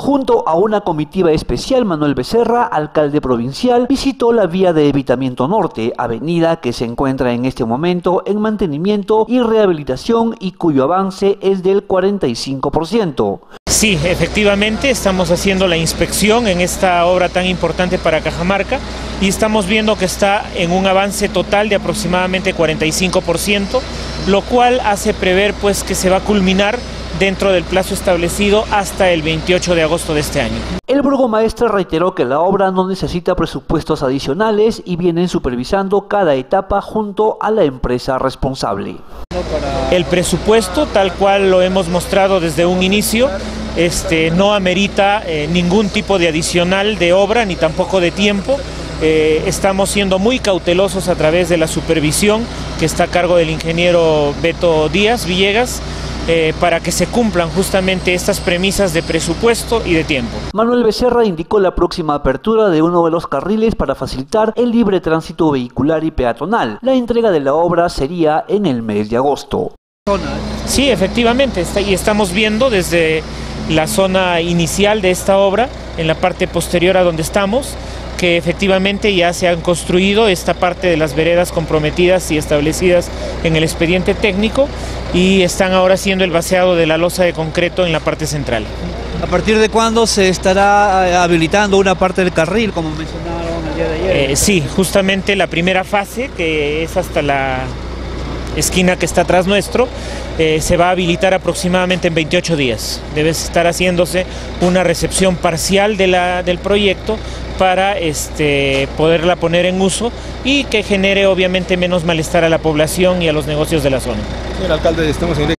Junto a una comitiva especial, Manuel Becerra, alcalde provincial, visitó la vía de Evitamiento Norte, avenida que se encuentra en este momento en mantenimiento y rehabilitación y cuyo avance es del 45%. Sí, efectivamente, estamos haciendo la inspección en esta obra tan importante para Cajamarca y estamos viendo que está en un avance total de aproximadamente 45%, lo cual hace prever pues que se va a culminar dentro del plazo establecido hasta el 28 de agosto de este año. El burgomaestre reiteró que la obra no necesita presupuestos adicionales y vienen supervisando cada etapa junto a la empresa responsable. El presupuesto, tal cual lo hemos mostrado desde un inicio, no amerita ningún tipo de adicional de obra ni tampoco de tiempo. Estamos siendo muy cautelosos a través de la supervisión que está a cargo del ingeniero Beto Díaz Villegas, para que se cumplan justamente estas premisas de presupuesto y de tiempo. Manuel Becerra indicó la próxima apertura de uno de los carriles para facilitar el libre tránsito vehicular y peatonal. La entrega de la obra sería en el mes de agosto. Sí, efectivamente, y estamos viendo desde la zona inicial de esta obra, en la parte posterior a donde estamos, que efectivamente ya se han construido esta parte de las veredas comprometidas y establecidas en el expediente técnico y están ahora haciendo el vaciado de la losa de concreto en la parte central. ¿A partir de cuándo se estará habilitando una parte del carril, como mencionaron el día de ayer? Sí, justamente la primera fase, que es hasta la esquina que está atrás nuestro, se va a habilitar aproximadamente en 28 días. Debe estar haciéndose una recepción parcial del proyecto para poderla poner en uso y que genere obviamente menos malestar a la población y a los negocios de la zona. Señor alcalde, estamos en